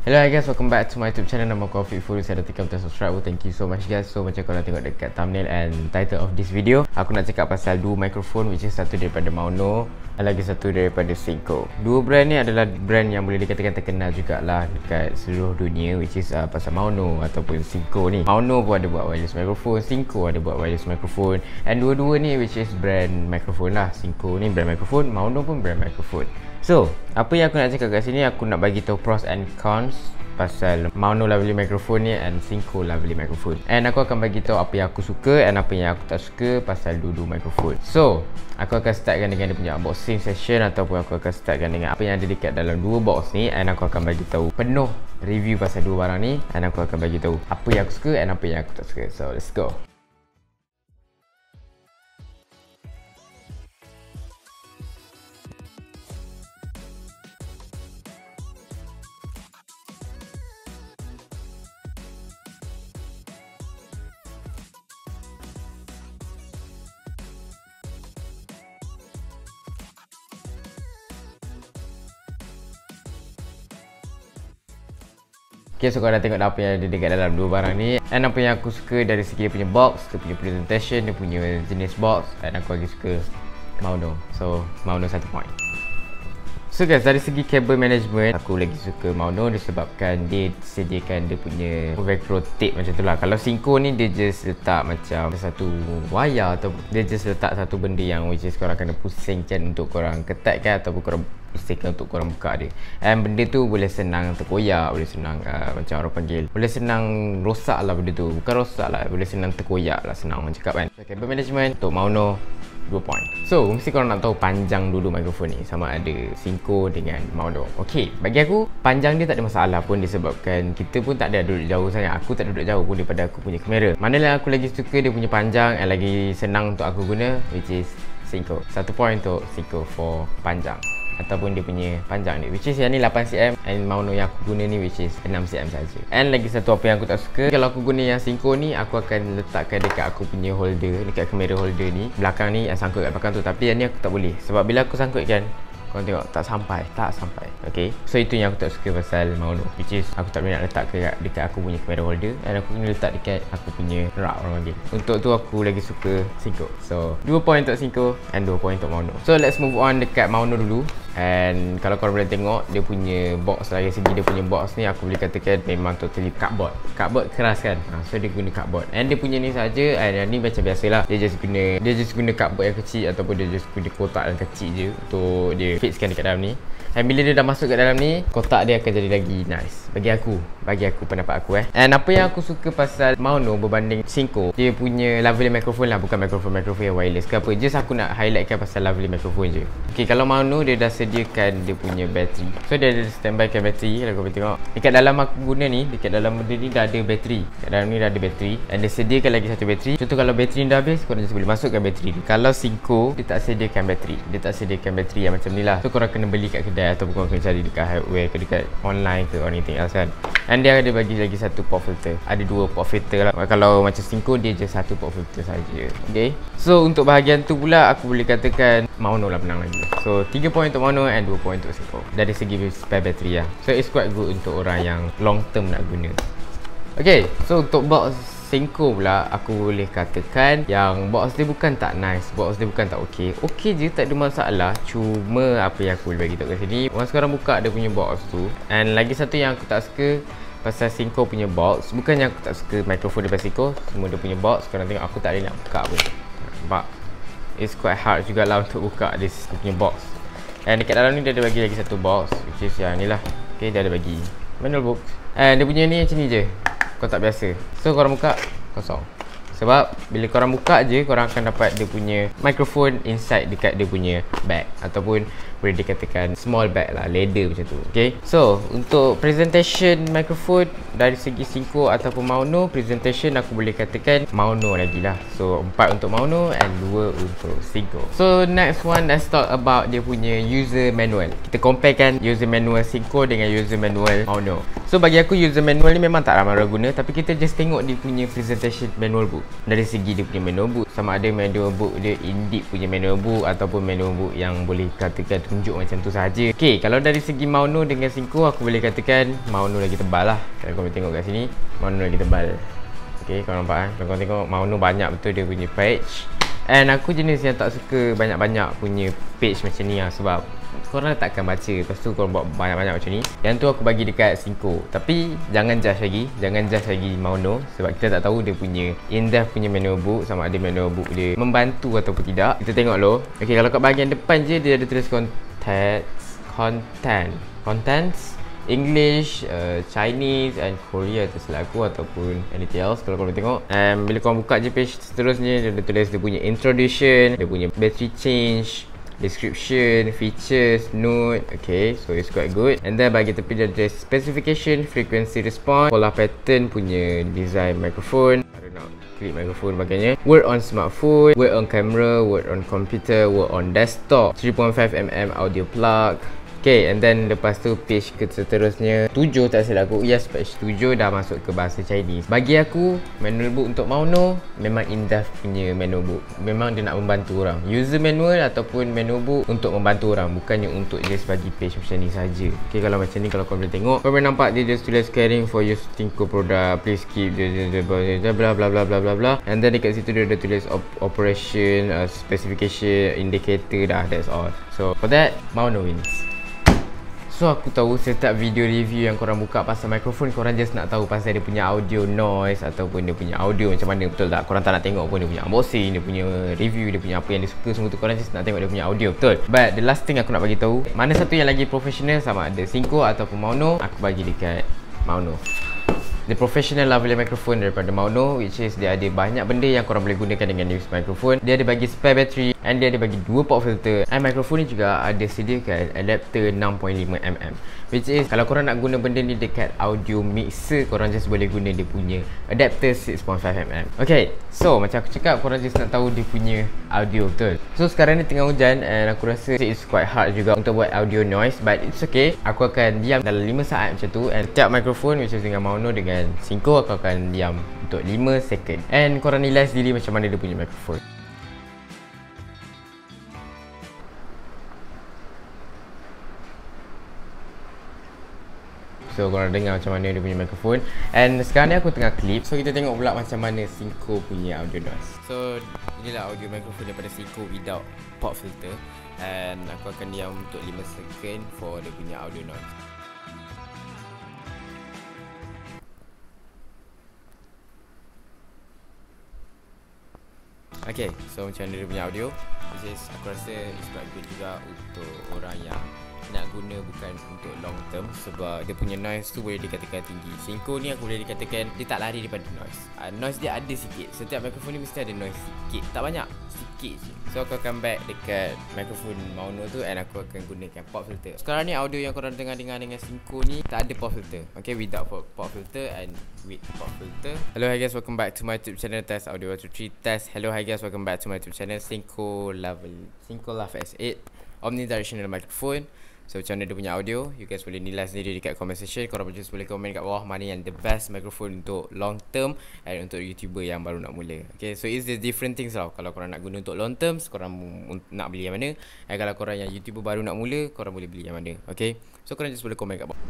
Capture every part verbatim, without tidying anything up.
Hello guys, welcome back to my YouTube channel. Nama aku Afiq Furu. Saya dah tekan butang subscribe. Thank you so much guys. So macam korang tengok dekat thumbnail and title of this video, aku nak cakap pasal dua microphone, which is satu daripada Maono dan lagi satu daripada Synco. Dua brand ni adalah brand yang boleh dikatakan terkenal jugalah dekat seluruh dunia, which is uh, pasal Maono ataupun Synco ni. Maono pun ada buat wireless microphone, Synco ada buat wireless microphone, and dua-dua ni which is brand microphone lah. Synco ni brand microphone, Maono pun brand microphone. So, apa yang aku nak cakap kat sini, aku nak bagi tahu pros and cons pasal Maono lavalier microphone ni and Synco lavalier microphone. And aku akan bagi tahu apa yang aku suka and apa yang aku tak suka pasal dua-dua microphone. So, aku akan startkan dengan dia punya unboxing session ataupun aku akan startkan dengan apa yang ada dekat dalam dua box ni, and aku akan bagi tahu penuh review pasal dua barang ni, and aku akan bagi tahu apa yang aku suka and apa yang aku tak suka. So, let's go. Okay, so korang dah tengok apa yang ada dekat dalam dua barang ni, and apa yang aku suka dari segi dia punya box, dia punya presentation, dia punya jenis box, dan aku lagi suka Maono. So, Maono satu point. So guys, dari segi cable management, aku lagi suka Maono disebabkan dia sediakan dia punya velcro tape macam tu lah. Kalau Synco ni dia just letak macam satu wire atau dia just letak satu benda yang which is korang kena pusingkan untuk korang ketatkan ataupun korang pusingkan untuk korang buka dia. And benda tu boleh senang terkoyak, boleh senang uh, macam orang panggil, boleh senang rosak lah benda tu. Bukan rosak lah, boleh senang terkoyak lah, senang orang cakap kan. So, cable management untuk Maono dua point. So, mesti korang nak tahu panjang dulu mikrofon ni sama ada Synco dengan Maono. Okay, bagi aku panjang dia tak ada masalah pun disebabkan kita pun tak ada duduk jauh sangat. Aku tak duduk jauh pun daripada aku punya kamera. Manalah aku lagi suka dia punya panjang and lagi senang untuk aku guna, which is Synco. Satu point untuk Synco for panjang ataupun dia punya panjang ni, which is yang ni lapan sentimeter, and Maono yang aku guna ni which is enam sentimeter saja. And lagi satu apa yang aku tak suka, kalau aku guna yang Synco ni, aku akan letakkan dekat aku punya holder, dekat kamera holder ni belakang ni, yang sangkut kat belakang tu. Tapi yang ni aku tak boleh, sebab bila aku sangkutkan, korang tengok tak sampai, tak sampai. Okay, so itu yang aku tak suka pasal Maono, which is aku tak boleh nak letak dekat, dekat aku punya kamera holder, dan aku kena letak dekat aku punya rak orang panggil. Untuk tu aku lagi suka Synco. So dua point untuk Synco and dua point untuk Maono. So let's move on dekat Maono dulu. And kalau korang boleh tengok dia punya box, dari segi dia punya box ni aku boleh katakan memang totally cardboard. Cardboard keras kan, ha, so dia guna cardboard. And dia punya ni saja, and yang ni macam biasalah, dia just guna dia just guna cardboard yang kecil ataupun dia just guna kotak yang kecil je untuk dia fitkan dekat dalam ni. And bila dia dah masuk kat dalam ni, kotak dia akan jadi lagi nice. Bagi aku, bagi aku pendapat aku eh. And apa yang aku suka pasal Maono berbanding Synco, dia punya lavalier microphone lah, bukan microphone-microphone yang wireless ke apa. Just aku nak highlightkan pasal lavalier microphone je. Okay, kalau Maono dia dah sediakan dia punya bateri. So dia ada standby kan bateri. Kalau korang tengok dekat dalam aku guna ni, dekat dalam benda ni dah ada bateri. Dekat dalam ni dah ada bateri, and dia sediakan lagi satu bateri. Contoh kalau bateri ni dah habis, korang just boleh masukkan bateri. Kalau Synco, dia tak sediakan bateri. Dia tak sediakan bateri yang macam ni lah. So korang kena beli kat kedai ataupun korang kena cari dekat hardware ke dekat online ke or anything else kan. And dia ada bagi lagi satu pop filter. Ada dua pop filter lah. Kalau macam Synco, dia je satu pop filter saja. Okay, so untuk bahagian tu pula aku boleh katakan Maono lah menang lagi. So tiga point untuk Maono and dua point untuk Synco dari segi spare bateri lah. So it's quite good untuk orang yang long term nak guna. Okay, so untuk box Synco pula, aku boleh katakan yang box dia bukan tak nice, box dia bukan tak okey. Okey je, tak ada masalah. Cuma apa yang aku boleh bagi tahu kat sini, once korang buka dia punya box tu, and lagi satu yang aku tak suka pasal Synco punya box, bukannya aku tak suka mikrofon daripada Synco, semua dia punya box, korang tengok aku tak boleh nak buka pun. Nampak? It's quite hard jugalah untuk buka this punya box. And dekat dalam ni dia ada bagi lagi satu box, which is yang ni lah. Okay, dia ada bagi manual box. And dia punya ni macam ni je, kotak biasa. So korang buka, kosong. Sebab bila korang buka je, korang akan dapat dia punya microphone inside dekat dia punya bag, ataupun boleh dikatakan small bag lah, leather macam tu. Okay, so untuk presentation microphone dari segi Synco ataupun Maono, presentation aku boleh katakan Maono lagi lah. So empat untuk Maono and dua untuk Synco. So next one, let's talk about dia punya user manual. Kita comparekan user manual Synco dengan user manual Maono. So bagi aku user manual ni memang tak ramai orang guna, tapi kita just tengok dia punya presentation manual book. Dari segi dia punya manual book, sama ada manual book dia in-deep punya manual book ataupun manual book yang boleh katakan tunjuk macam tu saja. Okay, kalau dari segi Mauno dengan Synco, aku boleh katakan Mauno lagi tebal lah. Kalau korang tengok kat sini, Mauno lagi tebal. Okay, korang nampak kan? Kalau korang tengok, Mauno banyak betul dia punya page. And aku jenis yang tak suka banyak-banyak punya page macam ni lah. Sebab korang takkan baca, lepas tu korang buat banyak-banyak macam ni. Yang tu aku bagi dekat Synco. Tapi jangan judge lagi, jangan judge lagi Mauno. Sebab kita tak tahu dia punya in-depth punya manual book, sama ada manual book dia membantu ataupun tidak. Kita tengok loh. Okay, kalau kat bahagian depan je dia ada tulis content, content, contents English, uh, Chinese and Korea tersilap aku, ataupun anything else kalau korang tengok. And bila korang buka je page seterusnya, dia ada tulis dia punya introduction, dia punya battery change, description, features, note. Okay, so it's quite good. And then bagi tepi dia ada specification, frequency response, pola pattern punya design microphone, I don't know, clip microphone bagainya, word on smartphone, word on camera, word on computer, word on desktop, three point five millimeter audio plug. Okay, and then lepas tu page ke seterusnya tujuh tak silap aku. Yes, page tujuh dah masuk ke bahasa Chinese. Bagi aku, manual book untuk Mauno memang in-depth punya manual book. Memang dia nak membantu orang. User manual ataupun manual book untuk membantu orang, bukannya untuk just bagi page macam ni saja. Okay, kalau macam ni, kalau korang boleh tengok, korang boleh nampak dia just tulis caring for your Synco product, please keep bla bla bla bla bla bla. And then dekat situ dia ada tulis op operation, uh, specification, indicator dah, that's all. So for that, Mauno wins. So aku tahu setiap video review yang korang buka pasal mikrofon, korang just nak tahu pasal dia punya audio noise ataupun dia punya audio macam mana, betul tak? Korang tak nak tengok pun dia punya unboxing, dia punya review, dia punya apa yang dia suka, semua tu korang just nak tengok dia punya audio, betul? But the last thing aku nak bagi tahu, mana satu yang lagi professional, sama ada Synco ataupun Mauno, aku bagi dekat Mauno. The professional lavalier microphone daripada Mauno, which is dia ada banyak benda yang korang boleh gunakan dengan this microphone. Dia ada bagi spare battery and dia ada bagi dua port filter. And microphone ni juga ada sediakan adapter enam point lima millimeter, which is kalau korang nak guna benda ni dekat audio mixer, korang just boleh guna dia punya adapter six point five millimeter. Okay, so macam aku cakap, korang just nak tahu dia punya audio, betul? So sekarang ni tengah hujan and aku rasa it's quite hard juga untuk buat audio noise, but it's okay. Aku akan diam dalam lima saat macam tu, and setiap microphone which is dengan Mauno dengan Synco aku akan diam untuk lima second. And korang nilai sendiri macam mana dia punya microphone. So korang dengar macam mana dia punya microphone. And sekarang ni aku tengah clip, so kita tengok pula macam mana Synco punya audio noise. So inilah audio microphone daripada Synco without pop filter. And aku akan diam untuk lima second for dia punya audio noise. Okay, so macam mana dia punya audio, which is aku rasa it's quite good juga untuk orang yang nak guna bukan untuk long term, sebab dia punya noise tu boleh dikatakan tinggi. Synco ni aku boleh dikatakan dia tak lari daripada noise. uh, Noise dia ada sikit, setiap mikrofon ni mesti ada noise sikit, tak banyak, sikit je. So aku akan back dekat mikrofon Mauno tu and aku akan gunakan pop filter. Sekarang ni audio yang korang dengar-dengar dengan Synco ni tak ada pop filter. Okay, without pop filter and with pop filter. Hello hi guys, welcome back to my YouTube channel. Test audio one two three test. Hello hi guys, welcome back to my YouTube channel. Synco level Synco Lav S eight omnidirectional microphone. So macam mana dia punya audio, you guys boleh nilai sendiri dekat comment section. Korang just boleh komen kat bawah mana yang the best microphone untuk long term and untuk YouTuber yang baru nak mula. Okay, so it's the different things lah. Kalau korang nak guna untuk long term, korang nak beli yang mana. And kalau korang yang YouTuber baru nak mula, korang boleh beli yang mana. Okay, so korang just boleh komen kat bawah.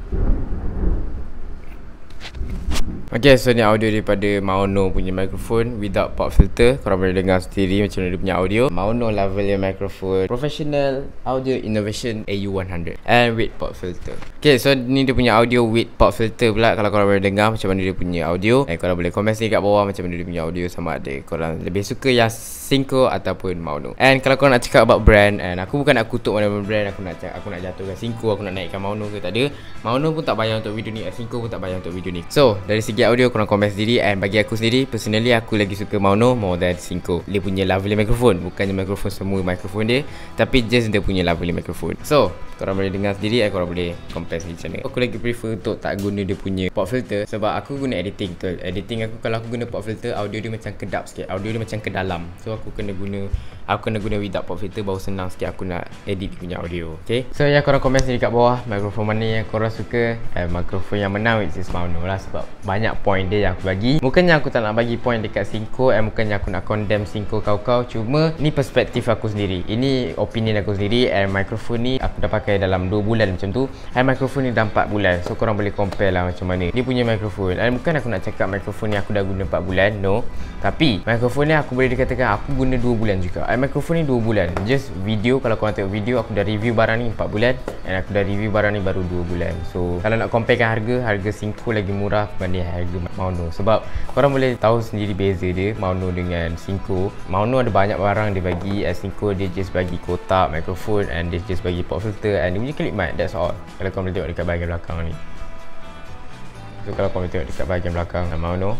Okay, so ni audio daripada Mauno punya microphone without pop filter. Korang boleh dengar sendiri macam mana dia punya audio. Mauno lavalier microphone, professional audio innovation A U one hundred and with pop filter. Okay, so ni dia punya audio with pop filter pula. Kalau korang boleh dengar macam mana dia punya audio, and korang boleh komen sini kat bawah macam mana dia punya audio, sama ada korang lebih suka yang Synco ataupun Mauno. And kalau korang nak cakap about brand, and aku bukan nak kutuk mana-mana brand, aku nak aku nak jatuhkan Synco, aku nak naikkan Mauno ke, tak ada. Mauno pun tak bayar untuk video ni, Synco pun tak bayar untuk video ni. So dari segi audio korang komen sendiri. And bagi aku sendiri, personally aku lagi suka Mauno more than Synco. Dia punya lavalier microphone, bukannya microphone semua microphone dia, tapi just dia punya lavalier microphone. So korang boleh dengar sendiri, and korang boleh compare sendiri macam mana. Aku lagi prefer untuk tak guna dia punya pop filter, sebab aku guna editing tu. Editing aku, kalau aku guna pop filter, audio dia macam kedap sikit, audio dia macam ke dalam. So aku kena guna aku kena guna without pop filter, baru senang sikit aku nak edit punya audio. Okay, so yang korang komen sini kat bawah, mikrofon mana yang korang suka. eh, Mikrofon yang menang which is Maono lah, sebab banyak point dia yang aku bagi. Bukannya aku tak nak bagi point dekat Synco, eh, bukannya aku nak condemn Synco kau-kau, cuma ni perspektif aku sendiri, ini opinion aku sendiri. And mikrofon ni aku dah pakai dalam dua bulan macam tu, and mikrofon ni dah empat bulan. So korang boleh compare lah macam mana dia punya mikrofon. And bukan aku nak cakap mikrofon ni aku dah guna empat bulan, no. Tapi mikrofon ni aku boleh dikatakan aku guna dua bulan juga. And mikrofon ni dua bulan. Just video, kalau korang tengok video, aku dah review barang ni empat bulan, and aku dah review barang ni baru dua bulan. So kalau nak comparekan harga, harga Synco lagi murah berbanding harga Maono. Sebab korang boleh tahu sendiri beza dia Maono dengan Synco. Maono ada banyak barang dia bagi, as Synco dia just bagi kotak mikrofon, and dia just bagi pop filter, and dia punya clip mic, that's all. Kalau korang boleh tengok dekat bahagian belakang ni. So kalau korang boleh tengok dekat bahagian belakang Maono.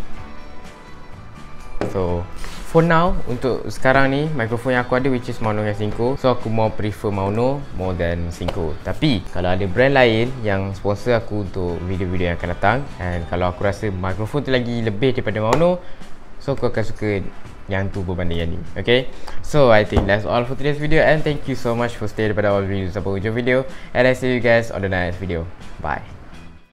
So for now, untuk sekarang ni, mikrofon yang aku ada which is Maono dengan Synco. So aku more prefer Maono more than Synco. Tapi kalau ada brand lain yang sponsor aku untuk video-video yang akan datang, and kalau aku rasa mikrofon tu lagi lebih daripada Maono, so aku akan suka yang tu berbanding yang ni. Okay, so I think that's all for today's video, and thank you so much for stay daripada awal video sampai hujung video, and I see you guys on the next video. Bye.